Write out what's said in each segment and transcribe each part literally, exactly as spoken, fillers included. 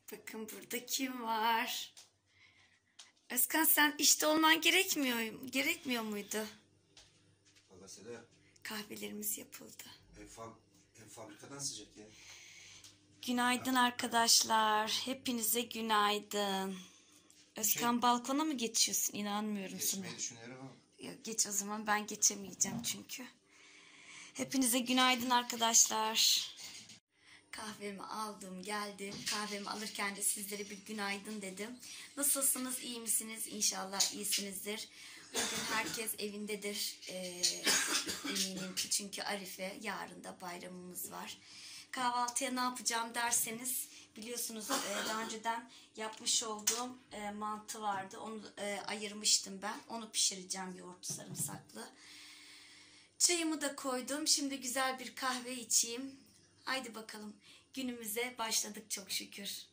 Bakın burada kim var? Özkan, sen işte olman gerekmiyor gerekmiyor muydu? Babasıyla Kahvelerimiz yapıldı. ev, fab ev fabrikadan sıcak ya. Günaydın arkadaşlar. Hepinize günaydın. Özkan şey, balkona mı geçiyorsun? İnanmıyorum sana. Geçmeyi düşünüyorum ama. Ya, geç o zaman, ben geçemeyeceğim çünkü. Hepinize günaydın arkadaşlar. Kahvemi aldım, geldim. Kahvemi alırken de sizlere bir günaydın dedim. Nasılsınız, iyi misiniz? İnşallah iyisinizdir. Bugün herkes evindedir. Ee, eminim ki çünkü Arife, yarın da bayramımız var. Kahvaltıya ne yapacağım derseniz, biliyorsunuz daha önceden yapmış olduğum mantı vardı. Onu ayırmıştım ben. Onu pişireceğim yoğurtlu sarımsaklı. Çayımı da koydum. Şimdi güzel bir kahve içeyim. Haydi bakalım. Günümüze başladık çok şükür.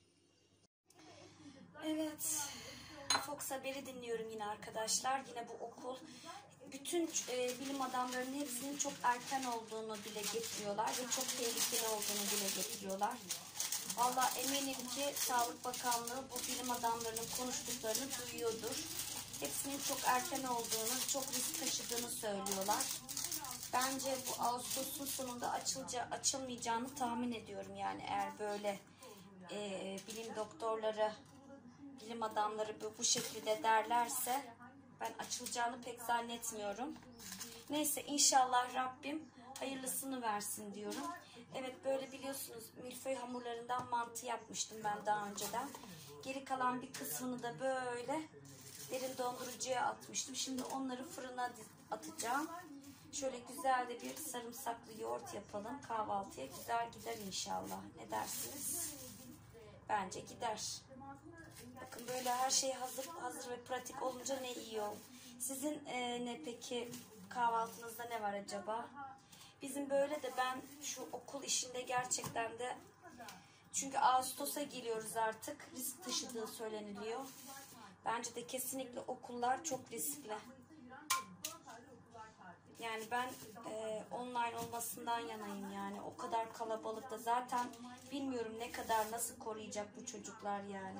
Evet. Fox Haber'i dinliyorum yine arkadaşlar. Yine bu okul. Bütün e, bilim adamlarının hepsinin çok erken olduğunu dile getiriyorlar ve çok tehlikeli olduğunu dile getiriyorlar. Vallahi eminim ki Sağlık Bakanlığı bu bilim adamlarının konuştuklarını duyuyordur. Hepsinin çok erken olduğunu, çok risk taşıdığını söylüyorlar. Bence bu Ağustos'un sonunda açılca, açılmayacağını tahmin ediyorum. Yani eğer böyle e, bilim doktorları, bilim adamları bu, bu şekilde derlerse ben açılacağını pek zannetmiyorum. Neyse, inşallah Rabbim hayırlısını versin diyorum. Evet, böyle biliyorsunuz milföy hamurlarından mantı yapmıştım ben daha önceden. Geri kalan bir kısmını da böyle derin dondurucuya atmıştım. Şimdi onları fırına atacağım. Şöyle güzel de bir sarımsaklı yoğurt yapalım. Kahvaltıya güzel gider inşallah. Ne dersiniz? Bence gider. Bakın böyle her şey hazır hazır ve pratik olunca ne iyi olur. Sizin e, ne peki kahvaltınızda ne var acaba? Bizim böyle de ben şu okul işinde gerçekten de, çünkü Ağustos'a geliyoruz artık. Risk taşıdığı söyleniliyor. Bence de kesinlikle okullar çok riskli. Yani ben e, online olmasından yanayım yani. O kadar kalabalıkta zaten bilmiyorum ne kadar, nasıl koruyacak bu çocuklar yani.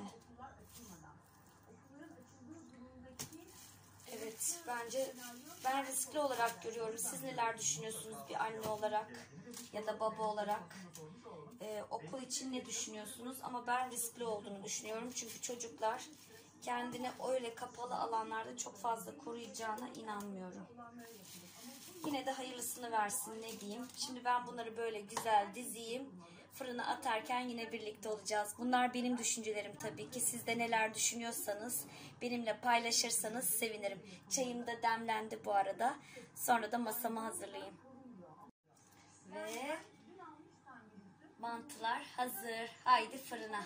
Evet, bence ben riskli olarak görüyorum. Siz neler düşünüyorsunuz bir anne olarak ya da baba olarak? Ee, okul için ne düşünüyorsunuz? Ama ben riskli olduğunu düşünüyorum. Çünkü çocuklar kendini öyle kapalı alanlarda çok fazla koruyacağına inanmıyorum. Yine de hayırlısını versin, ne diyeyim. Şimdi ben bunları böyle güzel dizeyim. Fırına atarken yine birlikte olacağız. Bunlar benim düşüncelerim tabii ki. Siz de neler düşünüyorsanız benimle paylaşırsanız sevinirim. Çayım da demlendi bu arada. Sonra da masamı hazırlayayım. Ve mantılar hazır. Haydi fırına.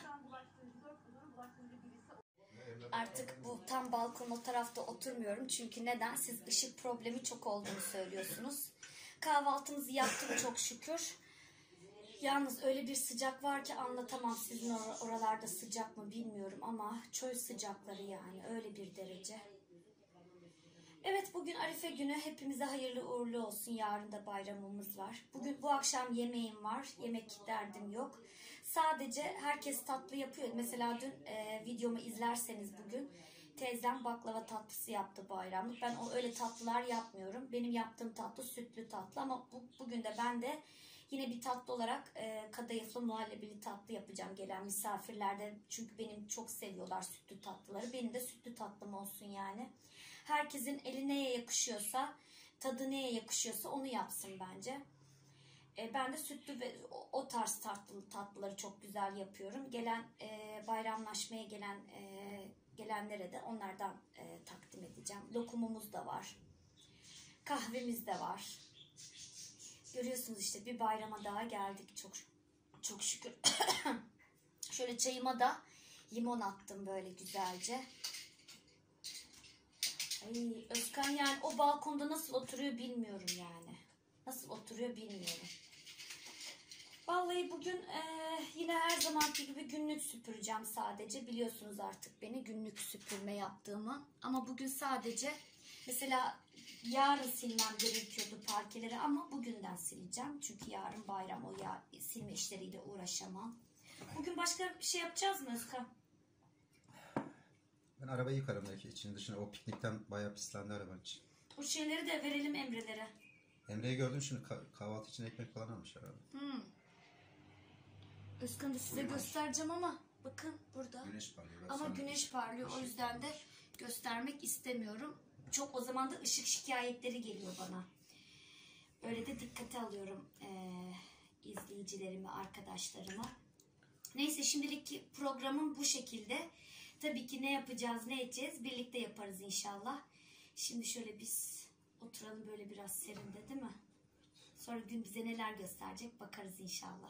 Artık bu tam balkon o tarafta oturmuyorum. Çünkü neden? Siz ışık problemi çok olduğunu söylüyorsunuz. Kahvaltımızı yaptım çok şükür. Yalnız öyle bir sıcak var ki anlatamam. Sizin or oralarda sıcak mı bilmiyorum ama çöl sıcakları yani, öyle bir derece. Evet, bugün Arife günü, hepimize hayırlı uğurlu olsun. Yarın da bayramımız var. Bugün bu akşam yemeğim var. Yemek derdim yok. Sadece herkes tatlı yapıyor. Mesela dün e, videomu izlerseniz bugün teyzem baklava tatlısı yaptı bayramlık. Ben o öyle tatlılar yapmıyorum. Benim yaptığım tatlı sütlü tatlı ama bu, bugün de ben de yine bir tatlı olarak e, kadayıflı muhallebili tatlı yapacağım gelen misafirlerde. Çünkü benim çok seviyorlar sütlü tatlıları. Benim de sütlü tatlım olsun yani. Herkesin eli neye yakışıyorsa, tadı neye yakışıyorsa onu yapsın bence. E, ben de sütlü ve o tarz tatlı, tatlıları çok güzel yapıyorum. Gelen e, bayramlaşmaya gelen e, gelenlere de onlardan e, takdim edeceğim. Lokumumuz da var. Kahvemiz de var. Görüyorsunuz işte, bir bayrama daha geldik çok çok şükür. Şöyle çayıma da limon attım böyle güzelce. Ay, Özkan yani o balkonda nasıl oturuyor bilmiyorum yani. Nasıl oturuyor bilmiyorum. Vallahi bugün e, yine her zamanki gibi günlük süpüreceğim sadece. Biliyorsunuz artık beni, günlük süpürme yaptığımı. Ama bugün sadece, mesela yarın silmem gerekiyordu parkeleri ama bugünden sileceğim. Çünkü yarın bayram, o ya, silme işleriyle uğraşamam. Bugün başka bir şey yapacağız mı Özkan? Ben arabayı yıkarım belki için dışına. O piknikten bayağı pislendi arabanın için. Bu şeyleri de verelim Emre'lere. Emre'yi gördüm şimdi kah- kahvaltı için ekmek falan almış herhalde. Hmm. Özkan'ı da size Buyurun. göstereceğim ama bakın burada. Güneş parlıyor. Ben Ama sana- güneş parlıyor, o yüzden de göstermek istemiyorum. Çok o zaman da ışık şikayetleri geliyor bana. Öyle de dikkate alıyorum eee, izleyicilerimi, arkadaşlarıma. Neyse şimdilik programım bu şekilde. Tabii ki ne yapacağız, ne edeceğiz birlikte yaparız inşallah. Şimdi şöyle biz oturalım böyle biraz serinde, değil mi? Sonra gün bize neler gösterecek bakarız inşallah.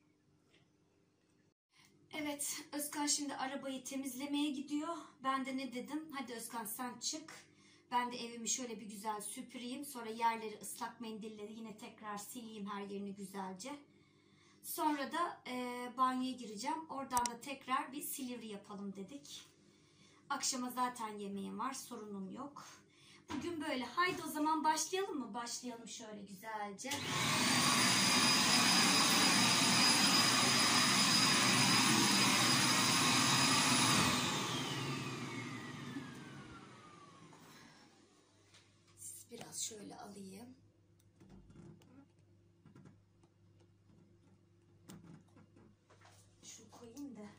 Evet, Özkan şimdi arabayı temizlemeye gidiyor. Ben de ne dedim? Hadi Özkan sen çık. Ben de evimi şöyle bir güzel süpüreyim. Sonra yerleri ıslak mendille yine tekrar sileyim her yerini güzelce. Sonra da e, banyoya gireceğim. Oradan da tekrar bir Silivri yapalım dedik. Akşama zaten yemeğim var, sorunum yok. Bugün böyle. Haydi o zaman başlayalım mı? Başlayalım şöyle güzelce. Biraz şöyle alayım. Şu koyayım da.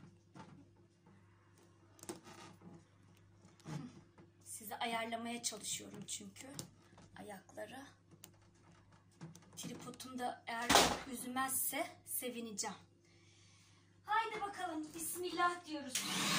Sizi ayarlamaya çalışıyorum çünkü ayakları. Tripodum da eğer üzülmezse sevineceğim. Haydi bakalım bismillah diyoruz.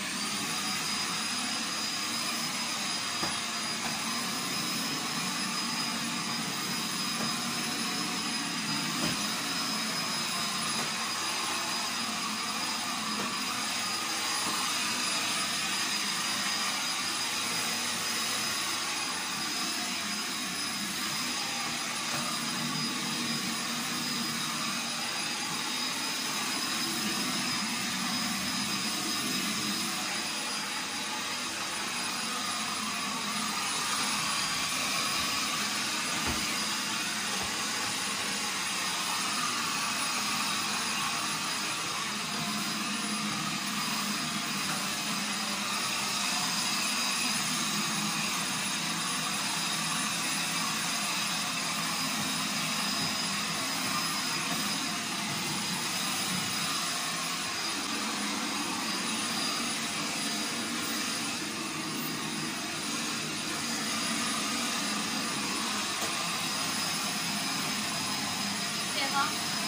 Devam.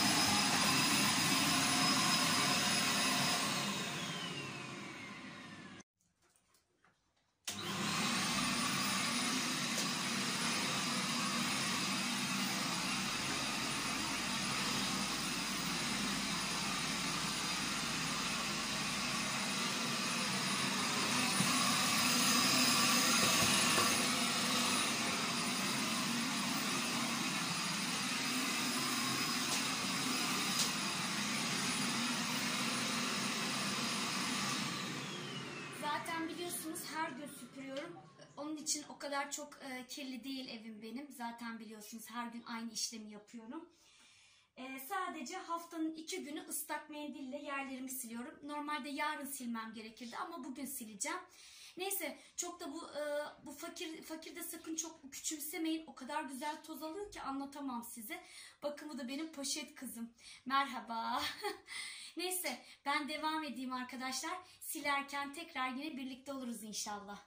Zaten biliyorsunuz her gün süpürüyorum. Onun için o kadar çok e, kirli değil evim benim. Zaten biliyorsunuz her gün aynı işlemi yapıyorum. E, sadece haftanın iki günü ıslak mendille yerlerimi siliyorum. Normalde yarın silmem gerekirdi ama bugün sileceğim. Neyse çok da bu e, bu fakir fakirde sakın çok küçümsemeyin. O kadar güzel toz alıyor ki anlatamam size. Bakın bu da benim poşet kızım. Merhaba. Neyse ben devam edeyim arkadaşlar. Silerken tekrar yine birlikte oluruz inşallah.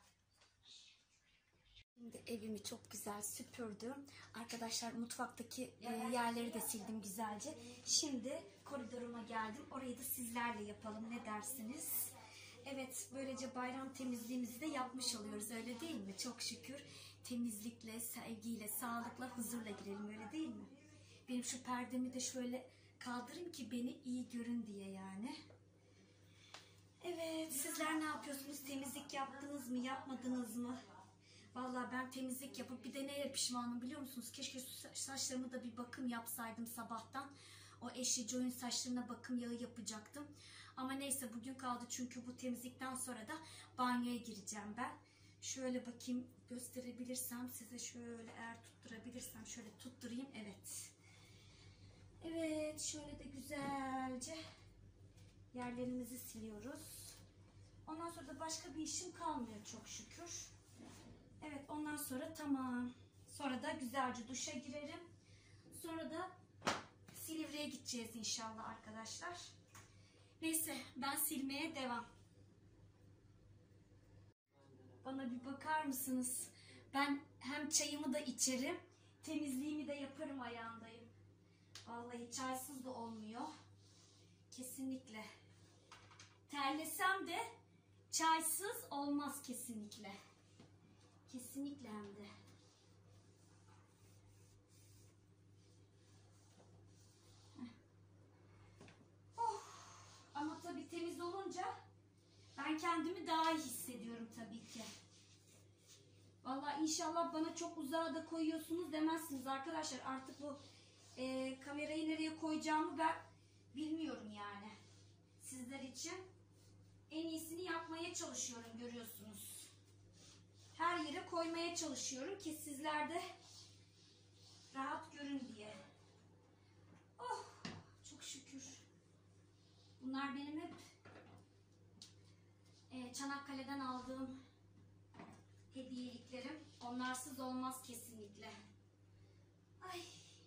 Şimdi evimi çok güzel süpürdüm. Arkadaşlar mutfaktaki e, yerleri de sildim güzelce. Şimdi koridoruma geldim. Orayı da sizlerle yapalım. Ne dersiniz? Evet, böylece bayram temizliğimizi de yapmış oluyoruz. Öyle değil mi? Çok şükür temizlikle, sevgiyle, sağlıkla, huzurla girelim. Öyle değil mi? Benim şu perdemi de şöyle kaldırayım ki beni iyi görün diye yani. Evet, sizler ne yapıyorsunuz? Temizlik yaptınız mı, yapmadınız mı? Vallahi ben temizlik yapıp bir de neye pişmanım biliyor musunuz? Keşke saçlarımı da bir bakım yapsaydım sabahtan. O Ashley Joy'un saçlarına bakım yağı yapacaktım. Ama neyse bugün kaldı çünkü bu temizlikten sonra da banyoya gireceğim ben. Şöyle bakayım gösterebilirsem size, şöyle eğer tutturabilirsem şöyle tutturayım. Evet. Evet şöyle de güzelce Yerlerimizi siliyoruz. Ondan sonra da başka bir işim kalmıyor çok şükür. Evet, ondan sonra tamam. Sonra da güzelce duşa girerim. Sonra da Silivri'ye gideceğiz inşallah arkadaşlar. Neyse, ben silmeye devam. Bana bir bakar mısınız? Ben hem çayımı da içerim, temizliğimi de yaparım ayağındayım. Vallahi çaysız da olmuyor. Kesinlikle. Terlesem de çaysız olmaz kesinlikle. Kesinlikle hem de. Oh. Ama tabii temiz olunca ben kendimi daha iyi hissediyorum tabii ki. Vallahi inşallah bana çok uzağa da koyuyorsunuz demezsiniz arkadaşlar. Artık bu e, kamerayı nereye koyacağımı ben bilmiyorum yani. Sizler için en iyisini yapmaya çalışıyorum, görüyorsunuz. Her yere koymaya çalışıyorum ki sizler de rahat görün diye. Oh, çok şükür. Bunlar benim hep e, Çanakkale'den aldığım hediyeliklerim. Onlarsız olmaz kesinlikle. Ay.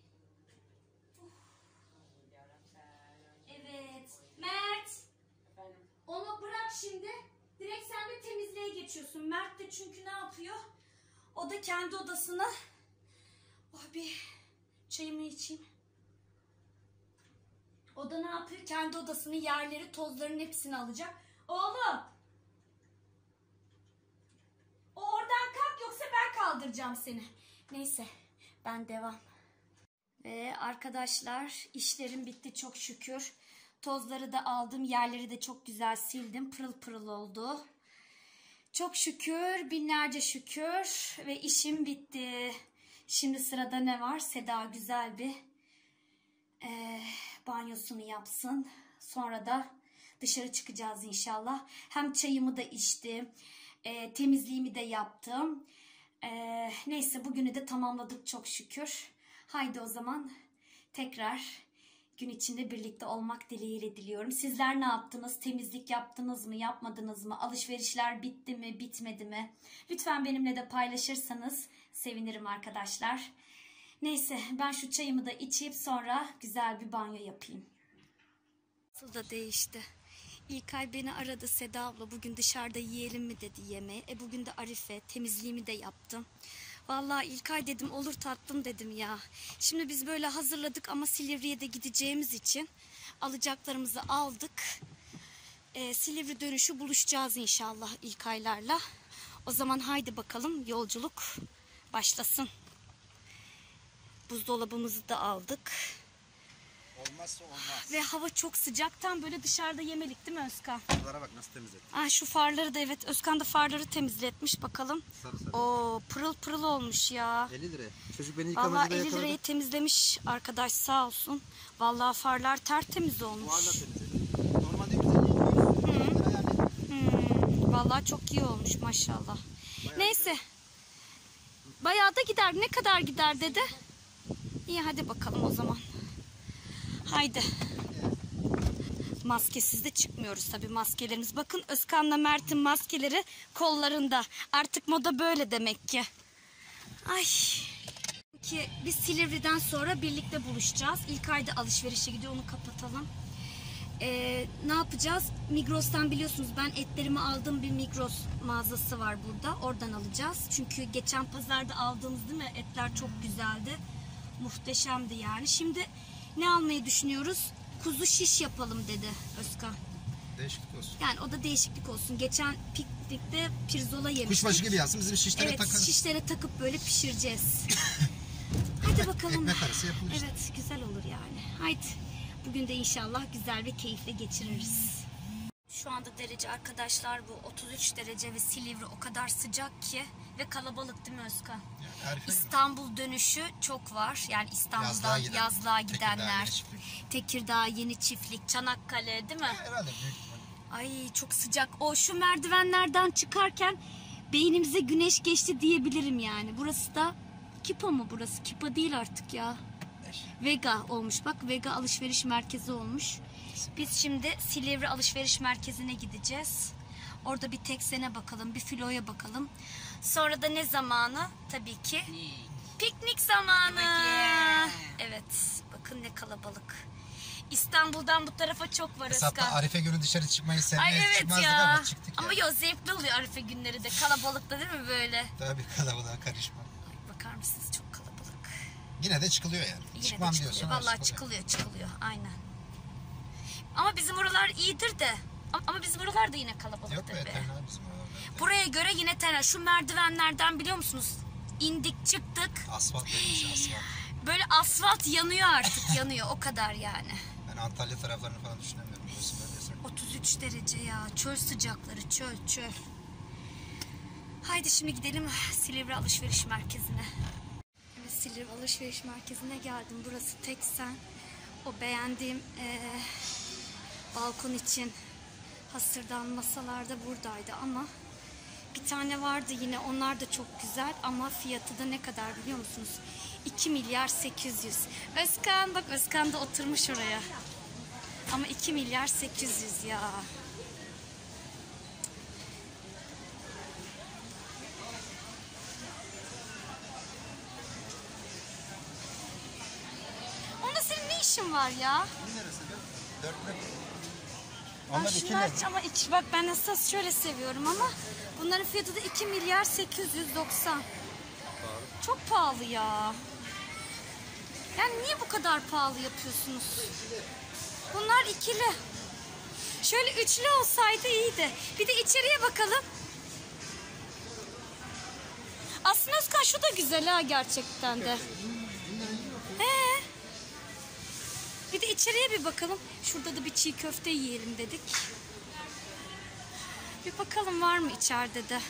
Evet. Mert. Onu bırak şimdi. Direkt sen de temizliğe geçiyorsun. Mert de çünkü ne yapıyor? O da kendi odasına. Oh, bir çayımı içeyim. O da ne yapıyor? Kendi odasını, yerleri, tozların hepsini alacak. Oğlum. O oradan kalk, yoksa ben kaldıracağım seni. Neyse, ben devam. Ve arkadaşlar, işlerim bitti çok şükür. Tozları da aldım, yerleri de çok güzel sildim. Pırıl pırıl oldu. Çok şükür, binlerce şükür ve işim bitti. Şimdi sırada ne var? Seda güzel bir e, banyosunu yapsın. Sonra da dışarı çıkacağız inşallah. Hem çayımı da içtim, e, temizliğimi de yaptım. E, neyse, bugünü de tamamladık çok şükür. Haydi o zaman tekrar gün içinde birlikte olmak dileğiyle diliyorum. Sizler ne yaptınız? Temizlik yaptınız mı? Yapmadınız mı? Alışverişler bitti mi? Bitmedi mi? Lütfen benimle de paylaşırsanız sevinirim arkadaşlar. Neyse, ben şu çayımı da içip sonra güzel bir banyo yapayım. Nasıl da değişti. İlkay beni aradı, Seda abla bugün dışarıda yiyelim mi dedi yemeği. E bugün de Arife, temizliğimi de yaptım. Vallahi İlkay dedim, olur tatlım dedim ya. Şimdi biz böyle hazırladık ama Silivri'ye de gideceğimiz için alacaklarımızı aldık. Ee, Silivri dönüşü buluşacağız inşallah İlkaylarla. O zaman haydi bakalım, yolculuk başlasın. Buzdolabımızı da aldık. Olmazsa olmaz. Ve hava çok sıcaktan böyle dışarıda yemelik değil mi Özkan? Farlara bak nasıl temizledim. Ah, şu farları da, evet, Özkan da farları temizletmiş bakalım. Sarı sarı. Oo, pırıl pırıl olmuş ya. elli lira. Çocuk beni Vallahi yıkamacıda elli yakaladı. lirayı temizlemiş arkadaş, sağ olsun. Vallahi farlar tertemiz olmuş. Buharla temizledim. Normalde güzel yıkıyorsun. Hmm, vallahi çok iyi olmuş maşallah. Bayağı Neyse. Bayağı da gider. Ne kadar gider dedi. İyi, hadi bakalım o zaman. Haydi. Maskesiz de çıkmıyoruz tabii, maskelerimiz. Bakın, Özkan'la Mert'in maskeleri kollarında. Artık moda böyle demek ki. Ay. Ki biz Silivri'den sonra birlikte buluşacağız. İlk ayda alışverişe gidiyor, onu kapatalım. Ee, ne yapacağız? Migros'tan, biliyorsunuz ben etlerimi aldığım bir Migros mağazası var burada. Oradan alacağız. Çünkü geçen pazarda aldığımız değil mi? Etler çok güzeldi. Muhteşemdi yani. Şimdi ne almayı düşünüyoruz? Kuzu şiş yapalım dedi Özkan. Değişiklik olsun. Yani o da değişiklik olsun. Geçen piknikte pirzola yemiştik. Kuşbaşı gibi yazsın, bizim şişlere Evet, takarız. şişlere takıp böyle pişireceğiz. Hadi bakalım. Ekmek arası yapılır işte. Evet, güzel olur yani. Haydi. Bugün de inşallah güzel ve keyifle geçiririz. Şu anda derece arkadaşlar bu otuz üç derece ve Silivri o kadar sıcak ki ve kalabalık değil mi Özkan? Yani harika. İstanbul dönüşü çok var. Yani İstanbul'dan Yazlığa giden, yazlığa Tekirdağ, gidenler. Yeni Çiftlik. Tekirdağ, Yeni Çiftlik, Çanakkale değil mi? Herhalde büyük ihtimalle. Ay çok sıcak. O şu merdivenlerden çıkarken beynimize güneş geçti diyebilirim yani. Burası da Kipa mı burası? Kipa değil artık ya. Vega olmuş bak. Vega alışveriş merkezi olmuş. biz şimdi Silivri Alışveriş Merkezi'ne gideceğiz. Orada bir Teksen'e bakalım, bir Filo'ya bakalım. Sonra da ne zamanı? Tabii ki piknik zamanı. Evet, bakın ne kalabalık. İstanbul'dan bu tarafa çok var Özkan. Hesapta Arife günü dışarı çıkmayı Ay sevmeyiz, evet çıkmazdık ya. ama çıktık Ama ya. yo zevkli oluyor Arife günleri de. Kalabalıkta değil mi böyle? Tabii kalabalığa karışma. Ay, bakar mısınız çok kalabalık. Yine de çıkılıyor yani. Yine Çıkmam de çıkılıyor. diyorsun. Vallahi çıkılıyor çıkılıyor aynen. Ama bizim oralar iyidir de. Ama- Ama bizim oralar da yine kalabalık Yok be tabii. tenha bizim oralarda. Buraya göre yine tenha. Şu merdivenlerden biliyor musunuz? İndik çıktık. Asfalt vermiş asfalt. Böyle asfalt yanıyor artık yanıyor o kadar yani. Ben Antalya taraflarını falan düşünemiyorum. Burası böyle yasak. otuz üç derece ya. Çöl sıcakları çöl çöl. Haydi şimdi gidelim Silivri Alışveriş Merkezi'ne. Evet, Silivri Alışveriş Merkezi'ne geldim. Burası Teksen. O beğendiğim eee, balkon için hasırdan masalar da buradaydı ama bir tane vardı yine, onlar da çok güzel ama fiyatı da ne kadar biliyor musunuz? iki milyar sekiz yüz. Özkan bak, Özkan da oturmuş oraya. Ama iki milyar sekiz yüz ya. Onda senin ne işin var ya? Neresi? Dörtlü. Aa, Onlar şunlar ikili. ama iç, bak ben esas şöyle seviyorum ama bunların fiyatı da iki milyar sekiz yüz doksan. Çok pahalı ya. Yani niye bu kadar pahalı yapıyorsunuz? Bunlar ikili. Şöyle üçlü olsaydı iyiydi. Bir de içeriye bakalım. Aslında Özkan şu da güzel ha gerçekten de. He. Bir de içeriye bir bakalım. Şurada da bir çiğ köfte yiyelim dedik. Bir bakalım var mı içeride de.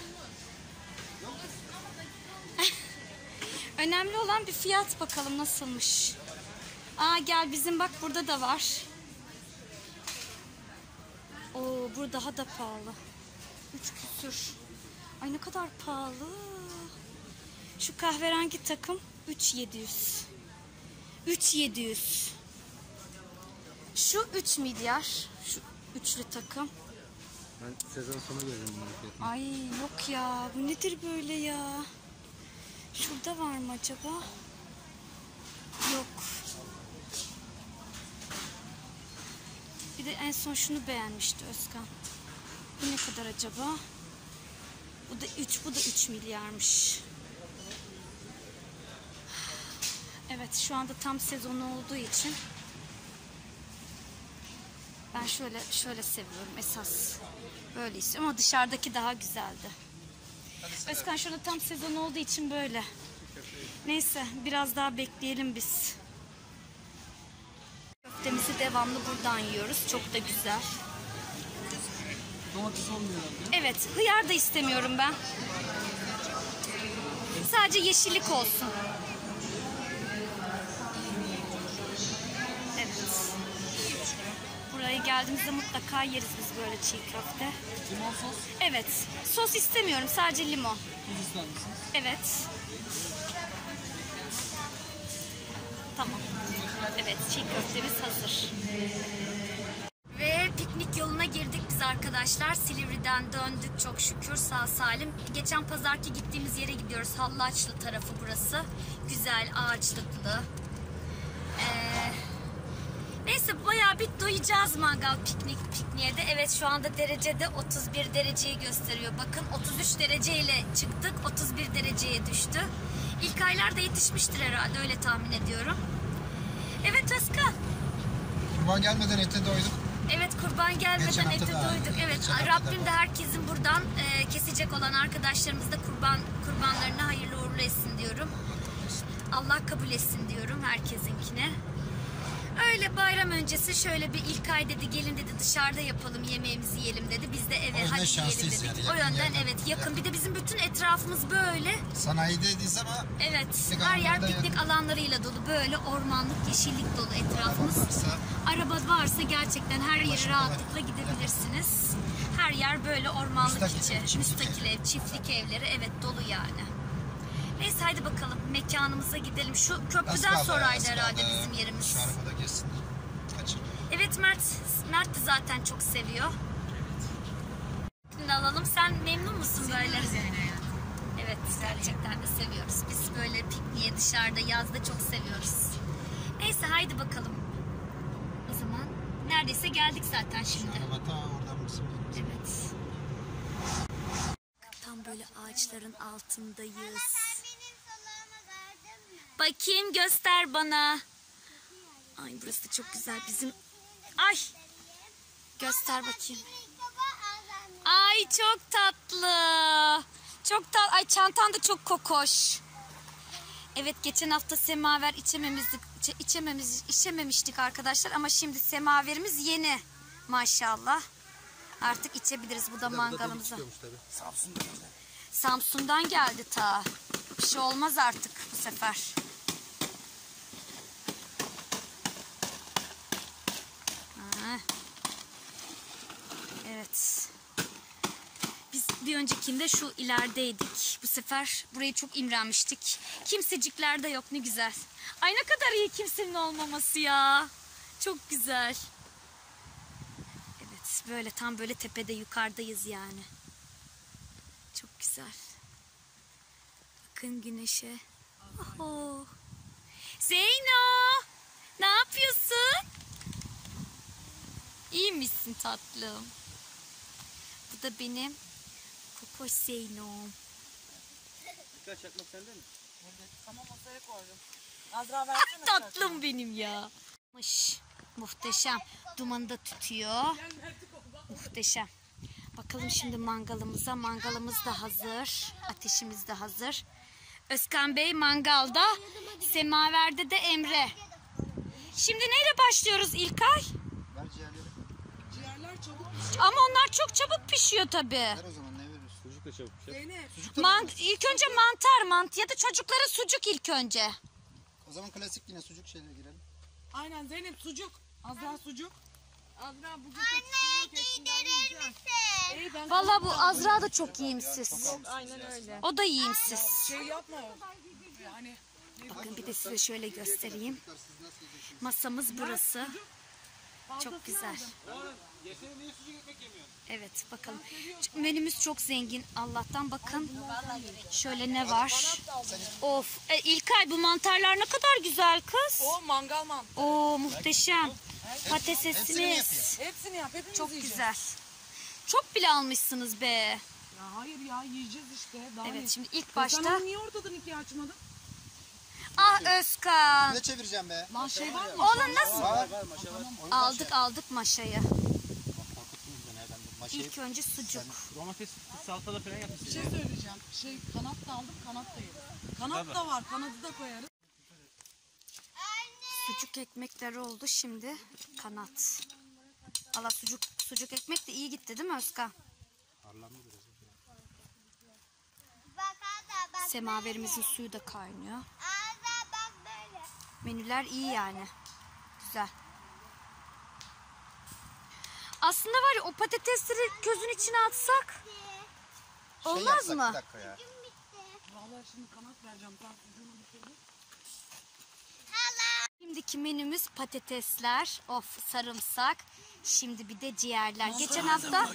Önemli olan bir fiyat, bakalım nasılmış. Aa gel, bizim bak burada da var. Oo, burada daha da pahalı. Üç küsür. Ay ne kadar pahalı. Şu kahverengi takım üç yedi yüz. üç yedi yüz. Şu üç milyar. Şu üçlü takım. Ben sezon sonu görüyorum bunun fiyatını. Ay yok ya, bu nedir böyle ya? Şurada var mı acaba? Yok. Bir de en son şunu beğenmişti Özkan. Bu ne kadar acaba? Bu da üç, bu da üç milyarmış. Evet, şu anda tam sezonu olduğu için ben şöyle şöyle seviyorum esas. Böyle istiyorum ama dışarıdaki daha güzeldi. Özkan şu anda tam sezon olduğu için böyle. Neyse biraz daha bekleyelim biz. Köftemizi devamlı buradan yiyoruz. Çok da güzel. Domates olmuyor herhalde. Evet, hıyar da istemiyorum ben. Sadece yeşillik olsun. Evet. Buraya geldiğimizde mutlaka yeriz biz böyle çiğ köfte. Limon sos, Evet. Sos istemiyorum. Sadece limon. tuz ister misiniz? Evet. Tamam. Evet, çiğ köftemiz hazır. Ve piknik yoluna girdik biz arkadaşlar. Silivri'den döndük çok şükür sağ salim. Geçen pazarki gittiğimiz yere gidiyoruz. Hallaçlı tarafı burası. Güzel, ağaçlıklı. Ee, neyse bayağı bir doyacağız mangal piknik pikniğe de. Evet şu anda derecede otuz bir dereceyi gösteriyor. Bakın otuz üç dereceyle çıktık. otuz bir dereceye düştü. İlk aylarda yetişmiştir herhalde, öyle tahmin ediyorum. Evet Özkan. Kurban gelmeden ete doyduk. Evet, kurban gelmeden Geçen hafta ete da- doyduk. Evet, geçen hafta Rabbim da- de herkesin buradan e, kesecek olan arkadaşlarımız da kurban kurbanlarını hayırlı uğurlu etsin diyorum. Allah kabul etsin diyorum herkesinkine. Öyle bayram öncesi şöyle bir ilk ay dedi, gelin dedi dışarıda yapalım yemeğimizi yiyelim dedi. Biz de O eve yüzden hadi yiyelim şanslıyız dedik. yani, O yakın yönden yerden. evet yakın. Yakın. Bir de bizim bütün etrafımız böyle. Sanayideyiz ama Evet, Piknik her yer alanları da piknik yakın. alanlarıyla dolu. Böyle ormanlık, yeşillik dolu etrafımız. varsa Araba varsa gerçekten her yere Ulaşım rahatlıkla gidebilirsiniz. Her yer böyle ormanlık Müstakil, içi. çiftlik Müstakil ev, çiftlik evleri. Evet, dolu yani. Neyse haydi bakalım mekanımıza gidelim. Şu az köprüden kaldı, sonraydı az herhalde kaldı. bizim yerimiz. Şu arabada geçsin. Kaçır. Evet Mert, Mert de zaten çok seviyor. Şimdi alalım. Sen memnun musun böyle? Evet, gerçekten de seviyoruz. Biz böyle pikniğe dışarıda yazda çok seviyoruz. Neyse haydi bakalım. O zaman neredeyse geldik zaten şimdi. Araba ta oradan mısın? Evet. Tam böyle ağaçların altındayız. Bakayım göster bana. Ay burası da çok güzel bizim. Ay. Göster bakayım. Ay çok tatlı. Çok tatlı. Ay çantan da çok kokoş. Evet geçen hafta semaver içememizdik, içe- içememiz, içememiştik arkadaşlar ama şimdi semaverimiz yeni maşallah. Artık içebiliriz. Bu da mangalımıza. Samsun'dan geldi ta. Bir şey olmaz artık bu sefer. Ha. Evet. Biz bir öncekinde şu ilerideydik. Bu sefer burayı çok imrenmiştik. Kimsecikler de yok, ne güzel. Ay ne kadar iyi kimsenin olmaması ya. Çok güzel. Evet böyle tam böyle tepede yukarıdayız yani. Çok güzel. Bakın güneşe. Oho. Zeyno! Ne yapıyorsun? İyi misin tatlım? Bu da benim Kokoş Zeyno'm. Dikkat çakmak sende mi? Evet, tamam masaya koydum. Azra versene. Tatlım benim ya. Mış, muhteşem. Dumanı da tutuyor. Muhteşem. Bakalım şimdi mangalımıza. Mangalımız da hazır. Ateşimiz de hazır. Özkan Bey mangalda. Semaverde de Emre. Şimdi neyle başlıyoruz İlkay? Ver ciğerleri. Ciğerler çabuk. Ama onlar çok çabuk pişiyor tabii. Ver o zaman ne veriyorsun? Sucuk da çabuk pişer. Zeynep. Sucuk da Man mı? ilk önce mantar mant ya da çocuklara sucuk ilk önce. O zaman klasik yine sucuk şeyle girelim. Aynen Zeynep sucuk. Azra sucuk. Azra bugün kaçışın yok. Hepsinden yiyeceğim. İyi, ben Vallahi bu Azra da çok iyimsiz. aynen öyle. O da iyimsiz. Şey yapma. Yani Bakın bir de size şöyle göstereyim. Masamız burası. Çok güzel. Evet bakalım. Menümüz çok zengin Allah'tan, bakın. Şöyle ne var? Of. E, İlkay bu mantarlar ne kadar güzel kız. o mangal man. Oo muhteşem. Patatesimiz. Hepsini yap. Hepimiz Çok yiyeceğiz. güzel. Çok bile almışsınız be. Ya hayır ya yiyeceğiz işte. Daha Evet ne? şimdi ilk Sen başta. onu niye ortadan ikiye açmadın? Ah Özkan. Ne çevireceğim be? Lan şey var mı? Oğlum nasıl? Var. Aldık aldık maşayı. Korkuttunuz beni nereden bu maşayı? İlk önce sucuk. Domates salatalı falan Bir yapmışsın. şey söyleyeceğim. Şey kanat da aldım, kanat da yedim. Kanat da var, kanadı da koyarız. Sucuk ekmekleri oldu şimdi. Kanat. Valla sucuk sucuk ekmek de iyi gitti değil mi Özkan? Semaverimizin suyu da kaynıyor. Menüler iyi yani. Güzel. Aslında var ya o patatesleri gözün içine atsak olmaz yapsak mı? bir dakika ya. Vallahi şimdi kanat vereceğim. Ben sucuğunu bitirdim. Şimdiki menümüz patatesler, of sarımsak. Şimdi bir de ciğerler. Geçen hafta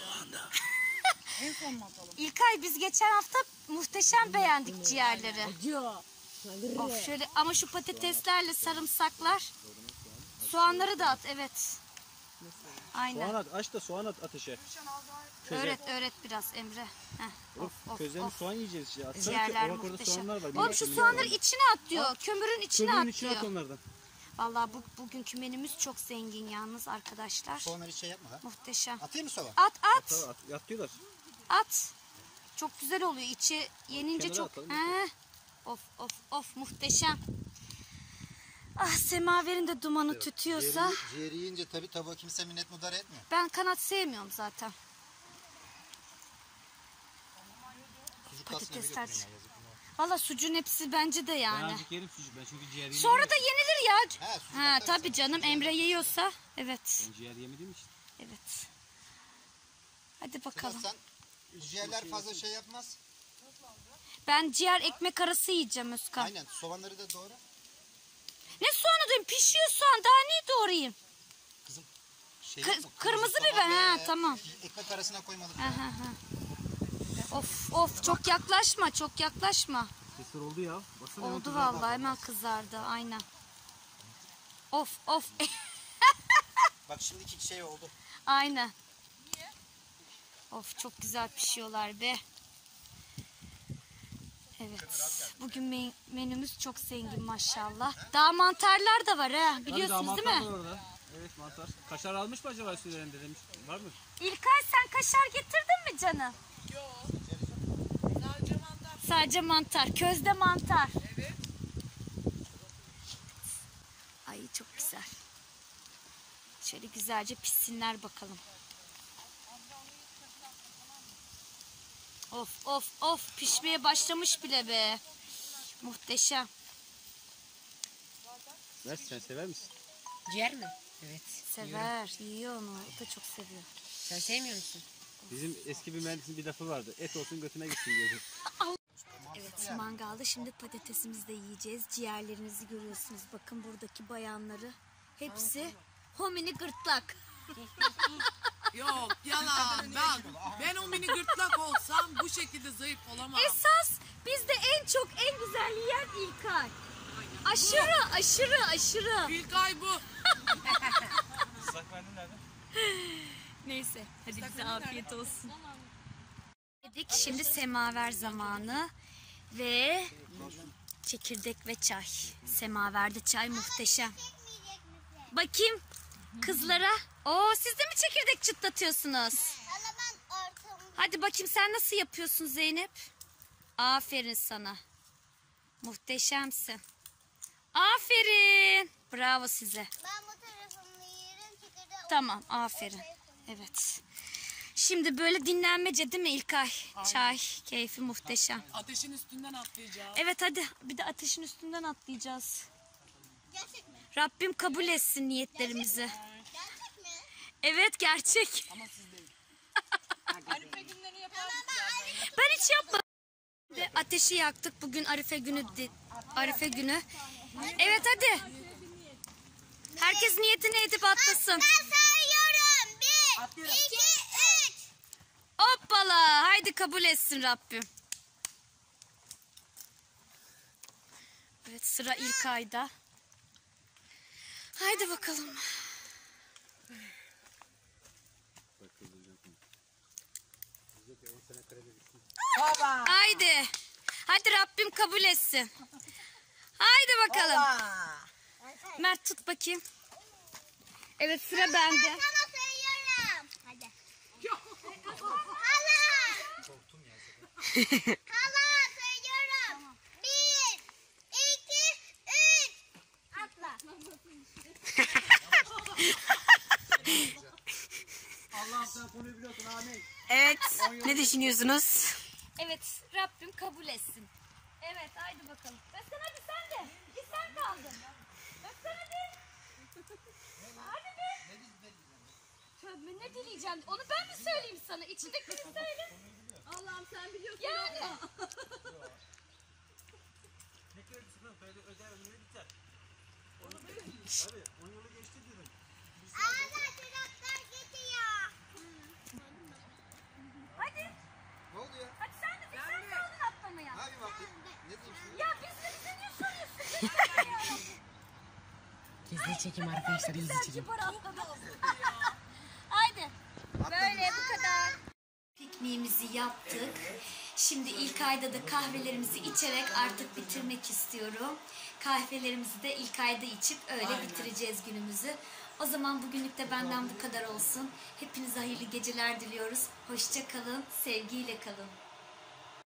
En son mu atalım? İlkay biz geçen hafta muhteşem beğendik ciğerleri. Of şöyle ama şu patateslerle sarımsaklar. Soğanları da at, evet. Aynen. Soğan at, aç da soğan at ateşe. Öğret öğret biraz Emre. Heh, of of Közlenmiş of. soğan yiyeceğiz işte. Atsana ki, Ciğerler bak orada muhteşem. soğanlar var. Oğlum şu soğanları içine at diyor. Kömürün içine Kömürün at içine at diyor. onlardan. Vallahi bu, bugünkü menümüz çok zengin yalnız arkadaşlar. Soğanları şey yapma lan. Muhteşem. Atayım mı soğan? At at. Tamam, at, at diyorlar. At. Çok güzel oluyor. İçi yenince Kenara çok. atalım. He. Of of of muhteşem. Ah semaverin de dumanı tütüyorsa. Ciğeri, ciğeri yiyince tabii tabağa kimse minnet mudar etmiyor. Ben kanat sevmiyorum zaten. Sucuk aslında Patatesler. götürün ya, yazık günah. Valla sucuğun hepsi bence de Ben yani. azıcık yerim sucuk. Ben çünkü ciğer yemedim. Sonra da yenilir ya. He, sucuk Ha atarız tabii sana. canım Emre yiyorsa. Evet. Ben ciğer yemediğim için. Evet. Hadi Sedat, bakalım. sen ciğerler fazla şey yapmaz. Ben ciğer ekmek arası yiyeceğim Özkan. Aynen soğanları da doğra. Ne soğanı diyeyim? Pişiyor soğan. Daha niye doğrayayım? Şey Kır- yok mu? kırmızı soğan biber, ha, ve tamam. Ekmek arasına koymadık. Ha, ha, ha. Of of çok yaklaşma, çok yaklaşma. Sesler oldu ya. Baksana hemen Oldu kızardı vallahi, abla. hemen kızardı aynen. Of of Bak şimdiki şey oldu. aynen. Of çok güzel pişiyorlar be. Evet. Bugün men- menümüz çok zengin maşallah. Daha mantarlar da var ha. Tabii daha Biliyorsunuz değil mantar mi? var orada. Evet mantar. Kaşar almış mı acaba üstlerinde demiş. Var mı? İlkay sen kaşar getirdin mi canım? Yok. Sadece mantar. Sadece mantar. Közde mantar. Evet. Ay çok güzel. Şöyle güzelce pişsinler bakalım. Of of of pişmeye başlamış bile be. Muhteşem. Mert sen sever misin? Ciğer mi? Evet. Sever, yiyor onu. O da çok seviyor. Sen sevmiyor musun? Bizim eski bir mühendisin bir lafı vardı. Et olsun götüne gitsin diyordu. Evet, mangalda şimdi patatesimizi de yiyeceğiz. Ciğerlerinizi görüyorsunuz. Bakın buradaki bayanları. Hepsi homini gırtlak. Yok yalan. Ben, ben o mini gırtlak olsam bu şekilde zayıf olamam. Esas bizde en çok en güzel yiyen İlkay. Aşırı aşırı aşırı. İlk ay bu. Islak mendil nerede? Neyse hadi bize afiyet olsun. Dedik şimdi semaver zamanı ve çekirdek ve çay. Semaverde çay muhteşem. Bakayım kızlara. Oo siz de mi çekirdek çıtlatıyorsunuz? Hadi bakayım sen nasıl yapıyorsun Zeynep? Aferin sana. Muhteşemsin. Aferin. Bravo size. Ben bu tarafını yerim, çekirdeği Tamam aferin. Evet. Şimdi böyle dinlenmece değil mi İlkay? Çay keyfi muhteşem. Ateşin üstünden atlayacağız. Evet hadi bir de ateşin üstünden atlayacağız. gerçek mi? Rabbim kabul etsin niyetlerimizi. Gerçek mi? Evet gerçek. Arife günlerini yaparız. Ben hiç yapmadım. Ve ateşi yaktık. Bugün Arife günü. di- Arife günü. Evet hadi. Herkes niyetini edip atlasın. Ben sayıyorum. Bir, iki, üç. Hoppala. Haydi kabul etsin Rabbim. Evet sıra İlkay'da. Haydi bakalım. Haydi. Hadi Rabbim kabul etsin. Haydi bakalım. Mert tut bakayım. Evet sıra bende. Sana sayıyorum. Hadi. Hala. Hala sayıyorum. Bir, iki, üç. Atla. Allah'ım sen konuyu biliyorsun amin. Evet. Ne düşünüyorsunuz? Evet Rabbim kabul etsin. Evet haydi bakalım. Özkan hadi sen de. Bir sen kaldın. Özkan hadi. Hadi be. Tövbe ne dileyeceğim? Onu ben mi söyleyeyim sana? İçindekini söyle. Allah'ım sen biliyorsun. Yani. Ne kredisi lan? Öde öder ömrü biter. Tabii on yılı geçti dedim. Hala çocuklar gidiyor. Hadi. Ne oldu ya? Hadi sen de bir sen kaldın atlamaya. Hadi bakayım. Ne diyeyim şimdi? Ya biz de bize niye soruyorsun? Gizli çekim arkadaşlar, gizli çekim. Haydi. Böyle bu kadar. Pikniğimizi yaptık. Şimdi ilk ayda da kahvelerimizi içerek artık bitirmek istiyorum. Kahvelerimizi de ilk ayda içip öyle bitireceğiz günümüzü. O zaman bugünlük de benden bu kadar olsun. Hepinize hayırlı geceler diliyoruz. Hoşça kalın, sevgiyle kalın.